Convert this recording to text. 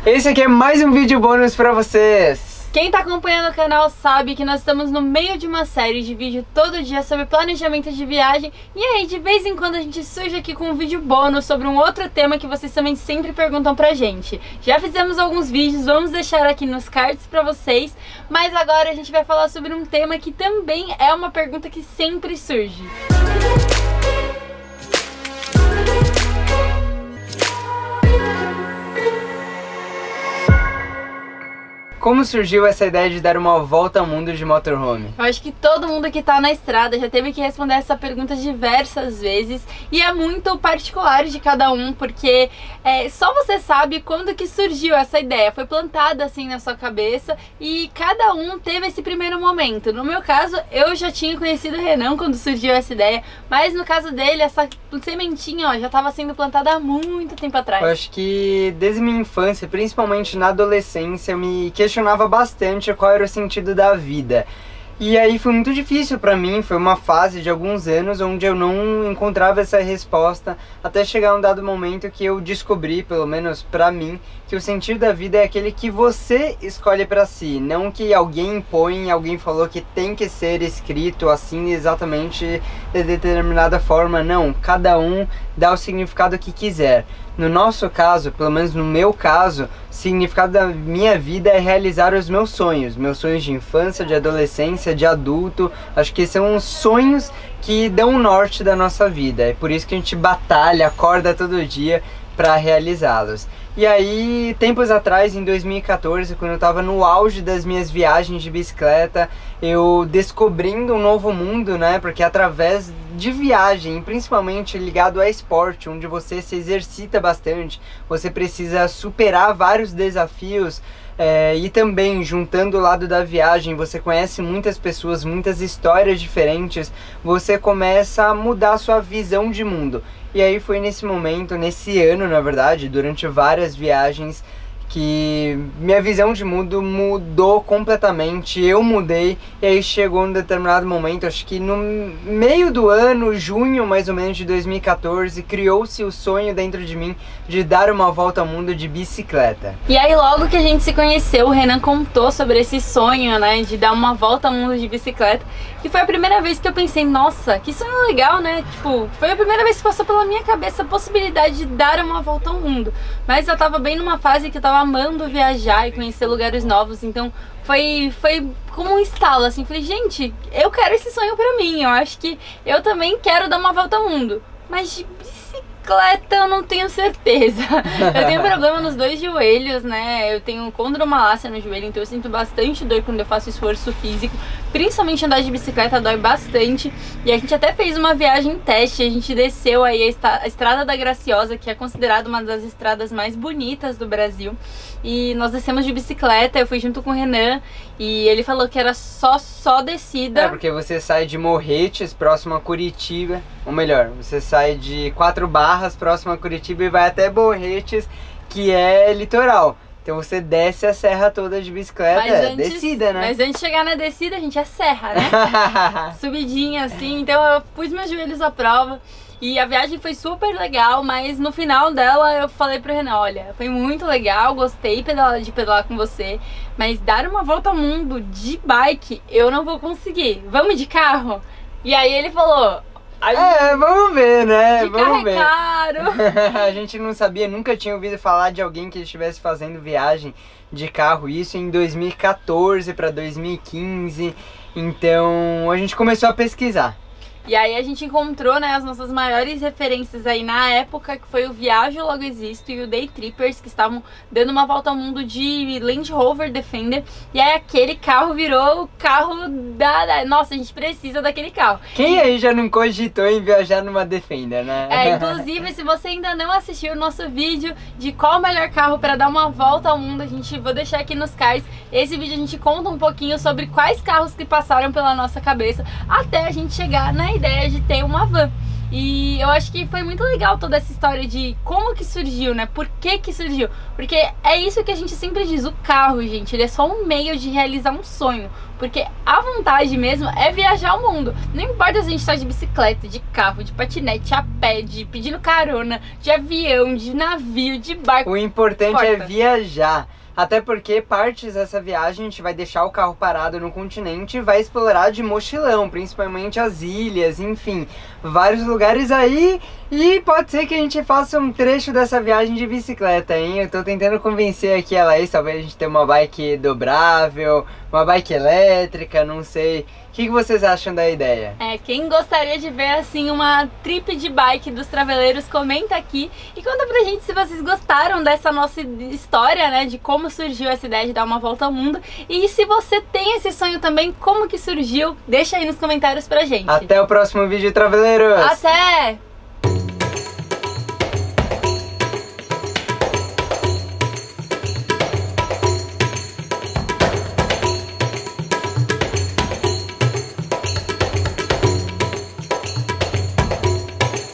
Esse aqui é mais um vídeo bônus pra vocês. Quem tá acompanhando o canal sabe que nós estamos no meio de uma série de vídeo todo dia sobre planejamento de viagem. E aí, de vez em quando a gente surge aqui com um vídeo bônus sobre um outro tema que vocês também sempre perguntam pra gente. Já fizemos alguns vídeos, vamos deixar aqui nos cards pra vocês. Mas agora a gente vai falar sobre um tema que também é uma pergunta que sempre surge. Como surgiu essa ideia de dar uma volta ao mundo de motorhome? Eu acho que todo mundo que tá na estrada já teve que responder essa pergunta diversas vezes. E é muito particular de cada um, porque só você sabe quando que surgiu essa ideia. Foi plantada assim na sua cabeça e cada um teve esse primeiro momento. No meu caso, eu já tinha conhecido o Renan quando surgiu essa ideia. Mas no caso dele, essa sementinha já estava sendo plantada há muito tempo atrás. Eu acho que desde minha infância, principalmente na adolescência, eu me questionava bastante qual era o sentido da vida. E aí foi muito difícil pra mim, foi uma fase de alguns anos onde eu não encontrava essa resposta, até chegar um dado momento que eu descobri, pelo menos pra mim, que o sentido da vida é aquele que você escolhe pra si, não que alguém impõe, alguém falou que tem que ser escrito assim exatamente de determinada forma, não, cada um dá o significado que quiser. No nosso caso, pelo menos no meu caso, o significado da minha vida é realizar os meus sonhos de infância, de adolescência, de adulto. Acho que são os sonhos que dão o norte da nossa vida. É por isso que a gente batalha, acorda todo dia para realizá-los. E aí, tempos atrás, em 2014, quando eu estava no auge das minhas viagens de bicicleta, eu descobrindo um novo mundo, né? Porque através de viagem, principalmente ligado a esporte, onde você se exercita bastante, você precisa superar vários desafios. E também, juntando o lado da viagem, você conhece muitas pessoas, muitas histórias diferentes, você começa a mudar a sua visão de mundo. E aí foi nesse momento, nesse ano na verdade, durante várias viagens, que minha visão de mundo mudou completamente, eu mudei. E aí chegou um determinado momento, acho que no meio do ano, junho mais ou menos de 2014, criou-se o sonho dentro de mim de dar uma volta ao mundo de bicicleta. E aí logo que a gente se conheceu, o Renan contou sobre esse sonho, né, de dar uma volta ao mundo de bicicleta. E foi a primeira vez que eu pensei, nossa, que sonho legal, né? Tipo, foi a primeira vez que passou pela minha cabeça a possibilidade de dar uma volta ao mundo. Mas eu tava bem numa fase que eu tava amando viajar e conhecer lugares novos, então foi como um estalo, assim, falei, gente, eu quero esse sonho pra mim, eu acho que eu também quero dar uma volta ao mundo, mas de bicicleta eu não tenho certeza. Eu tenho problema nos dois joelhos, né, eu tenho condromalácia no joelho, então eu sinto bastante dor quando eu faço esforço físico, principalmente andar de bicicleta dói bastante. E a gente até fez uma viagem teste, a gente desceu aí a Estrada da Graciosa, que é considerada uma das estradas mais bonitas do Brasil, e nós descemos de bicicleta, eu fui junto com o Renan, e ele falou que era só descida. Porque você sai de Morretes, próximo a Curitiba, ou melhor, você sai de Quatro Barras, próximo a Curitiba, e vai até Morretes, que é litoral. Então você desce a serra toda de bicicleta, descida, né? Mas antes de chegar na descida, a gente é serra, né? Subidinha assim, então eu pus meus joelhos à prova. E a viagem foi super legal, mas no final dela eu falei pro Renan, olha, foi muito legal, gostei de pedalar com você, mas dar uma volta ao mundo de bike eu não vou conseguir, vamos de carro? E aí ele falou... vamos ver, né? Vamos ver. Caro. A gente não sabia, nunca tinha ouvido falar de alguém que estivesse fazendo viagem de carro, isso em 2014 para 2015, então a gente começou a pesquisar. E aí a gente encontrou, né, as nossas maiores referências aí na época, que foi o Viajo Logo Existo e o Day Trippers, que estavam dando uma volta ao mundo de Land Rover Defender. E aí aquele carro virou o carro Nossa, a gente precisa daquele carro. Quem aí já não cogitou em viajar numa Defender, né? Inclusive, se você ainda não assistiu o nosso vídeo de qual o melhor carro para dar uma volta ao mundo, vou deixar aqui nos cards. Esse vídeo a gente conta um pouquinho sobre quais carros que passaram pela nossa cabeça até a gente chegar na ideia de ter uma van. E eu acho que foi muito legal toda essa história de como que surgiu, né? Por que que surgiu? Porque é isso que a gente sempre diz, o carro, gente, ele é só um meio de realizar um sonho. Porque a vontade mesmo é viajar o mundo. Não importa se a gente tá de bicicleta, de carro, de patinete, a pé, de pedindo carona, de avião, de navio, de barco. O importante é viajar. Até porque partes dessa viagem a gente vai deixar o carro parado no continente e vai explorar de mochilão, principalmente as ilhas, enfim, vários lugares aí. E pode ser que a gente faça um trecho dessa viagem de bicicleta, hein? Eu tô tentando convencer aqui a Laís, talvez a gente tenha uma bike dobrável, uma bike elétrica, não sei. O que vocês acham da ideia? Quem gostaria de ver assim uma trip de bike dos Traveleiros, comenta aqui e conta pra gente se vocês gostaram dessa nossa história, né, de como surgiu essa ideia de dar uma volta ao mundo. E se você tem esse sonho também, como que surgiu, deixa aí nos comentários pra gente. Até o próximo vídeo, Traveleiros! Até!